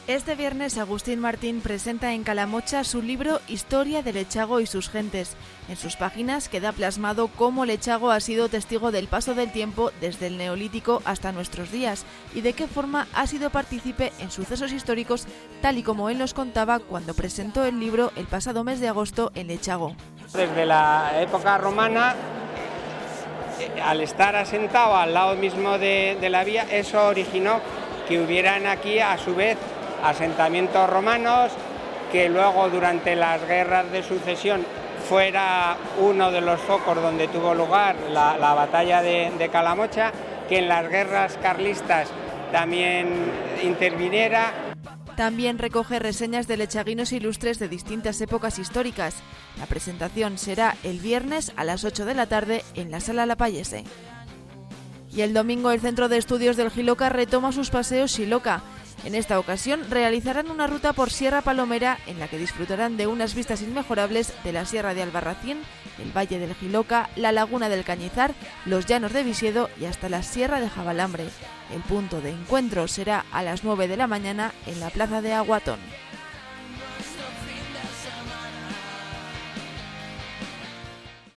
Este viernes Agustín Martín presenta en Calamocha su libro Historia de Lechago y sus gentes. En sus páginas queda plasmado cómo Lechago ha sido testigo del paso del tiempo desde el Neolítico hasta nuestros días y de qué forma ha sido partícipe en sucesos históricos, tal y como él nos contaba cuando presentó el libro el pasado mes de agosto en Lechago. Desde la época romana, al estar asentado al lado mismo de la vía, eso originó que hubieran aquí a su vez asentamientos romanos, que luego durante las guerras de sucesión fuera uno de los focos donde tuvo lugar la batalla de Calamocha, que en las guerras carlistas también interviniera. También recoge reseñas de lechaguinos ilustres de distintas épocas históricas. La presentación será el viernes a las 8 de la tarde en la Sala Lapallese. Y el domingo el Centro de Estudios del Xiloca retoma sus paseos Xiloca. En esta ocasión realizarán una ruta por Sierra Palomera en la que disfrutarán de unas vistas inmejorables de la Sierra de Albarracín, el Valle del Xiloca, la Laguna del Cañizar, los Llanos de Visiedo y hasta la Sierra de Jabalambre. El punto de encuentro será a las 9 de la mañana en la Plaza de Aguatón.